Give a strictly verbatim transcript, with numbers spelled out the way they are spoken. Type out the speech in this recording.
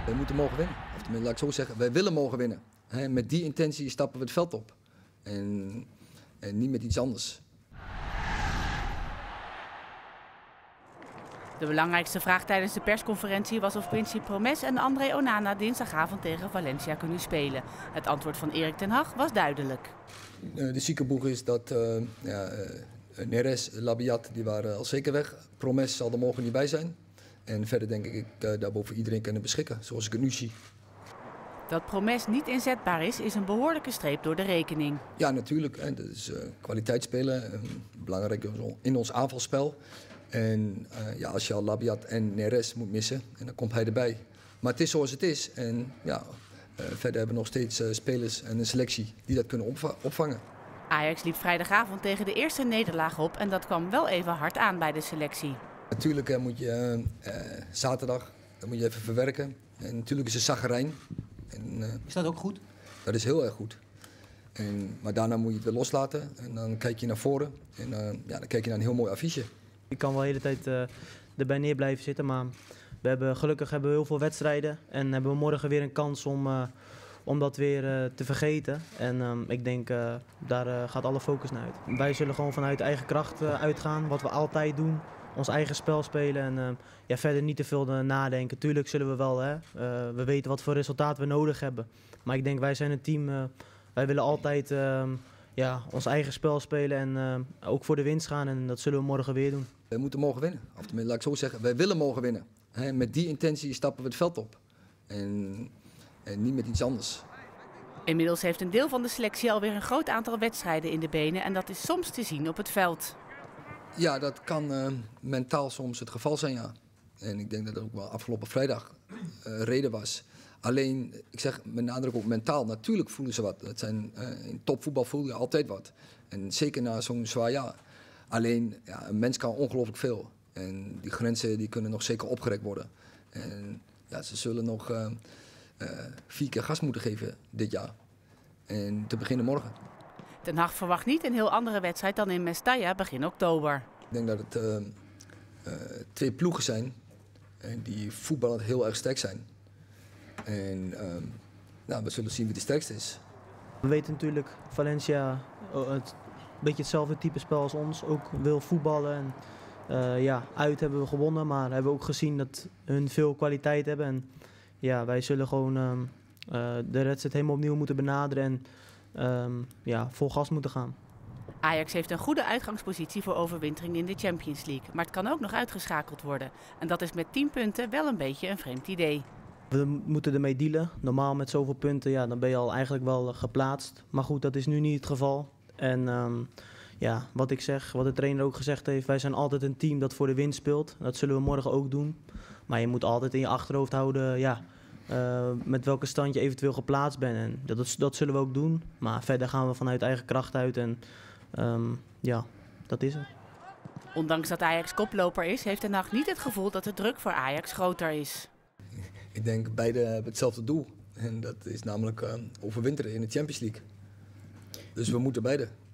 We moeten mogen winnen. Of tenminste, laat ik zo zeggen, wij willen mogen winnen. He, met die intentie stappen we het veld op. En, en niet met iets anders. De belangrijkste vraag tijdens de persconferentie was of Quincy Promes en André Onana dinsdagavond tegen Valencia kunnen spelen. Het antwoord van Erik ten Hag was duidelijk. De zieke boeg is dat uh, ja, uh, Neres, Labiat, die waren al zeker weg. Promes zal er morgen niet bij zijn. En verder denk ik uh, daarboven iedereen kunnen beschikken, zoals ik het nu zie. Dat Promes niet inzetbaar is, is een behoorlijke streep door de rekening. Ja, natuurlijk. Hè. Dat is uh, kwaliteitsspelen, uh, belangrijk in ons aanvalspel. En uh, ja, als je al Labiat en Neres moet missen, en dan komt hij erbij. Maar het is zoals het is. En ja, uh, verder hebben we nog steeds uh, spelers en een selectie die dat kunnen opva opvangen. Ajax liep vrijdagavond tegen de eerste nederlaag op en dat kwam wel even hard aan bij de selectie. Natuurlijk uh, moet je uh, zaterdag, dat moet je even verwerken. En natuurlijk is het zagrijn. En, uh, is dat ook goed? Dat is heel erg goed. En, maar daarna moet je het weer loslaten en dan kijk je naar voren. En uh, ja, dan kijk je naar een heel mooi affiche. Ik kan wel de hele tijd uh, erbij neer blijven zitten, maar we hebben, gelukkig hebben we heel veel wedstrijden. En hebben we morgen weer een kans om, uh, om dat weer uh, te vergeten. En um, ik denk, uh, daar uh, gaat alle focus naar uit. Wij zullen gewoon vanuit eigen kracht uh, uitgaan, wat we altijd doen. Ons eigen spel spelen en uh, ja, verder niet te veel uh, nadenken. Tuurlijk zullen we wel, hè, uh, we weten wat voor resultaat we nodig hebben. Maar ik denk, wij zijn een team, uh, wij willen altijd uh, ja, ons eigen spel spelen en uh, ook voor de winst gaan. En dat zullen we morgen weer doen. We moeten mogen winnen. Of tenminste, laat ik zo zeggen, wij willen mogen winnen. He, met die intentie stappen we het veld op. En, en niet met iets anders. Inmiddels heeft een deel van de selectie alweer een groot aantal wedstrijden in de benen en dat is soms te zien op het veld. Ja, dat kan uh, mentaal soms het geval zijn, ja. En ik denk dat dat ook wel afgelopen vrijdag uh, reden was. Alleen, ik zeg met nadruk ook mentaal, natuurlijk voelen ze wat. Dat zijn, uh, in topvoetbal voel je altijd wat. En zeker na zo'n zwaar jaar. Alleen, ja, een mens kan ongelooflijk veel. En die grenzen die kunnen nog zeker opgerekt worden. En ja, ze zullen nog uh, uh, vier keer gas moeten geven dit jaar. En te beginnen morgen. Ten Hag verwacht niet een heel andere wedstrijd dan in Mestalla begin oktober. Ik denk dat het uh, uh, twee ploegen zijn en die voetballend heel erg sterk zijn. En uh, nou, we zullen zien wie de sterkste is. We weten natuurlijk, Valencia, uh, het, een beetje hetzelfde type spel als ons, ook wil voetballen. En, uh, ja, uit hebben we gewonnen, maar hebben we ook gezien dat hun veel kwaliteit hebben. En ja, wij zullen gewoon uh, uh, de wedstrijd helemaal opnieuw moeten benaderen en um, ja, vol gas moeten gaan. Ajax heeft een goede uitgangspositie voor overwintering in de Champions League. Maar het kan ook nog uitgeschakeld worden. En dat is met tien punten wel een beetje een vreemd idee. We moeten ermee dealen. Normaal met zoveel punten, ja, dan ben je al eigenlijk wel geplaatst. Maar goed, dat is nu niet het geval. En um, ja, wat ik zeg, wat de trainer ook gezegd heeft, wij zijn altijd een team dat voor de winst speelt. Dat zullen we morgen ook doen. Maar je moet altijd in je achterhoofd houden, ja, uh, met welke stand je eventueel geplaatst bent. En dat, dat zullen we ook doen. Maar verder gaan we vanuit eigen kracht uit en um, ja, dat is het. Ondanks dat Ajax koploper is, heeft Ten Hag niet het gevoel dat de druk voor Ajax groter is. Ik denk beide hebben hetzelfde doel. En dat is namelijk uh, overwinteren in de Champions League. Dus we moeten beide.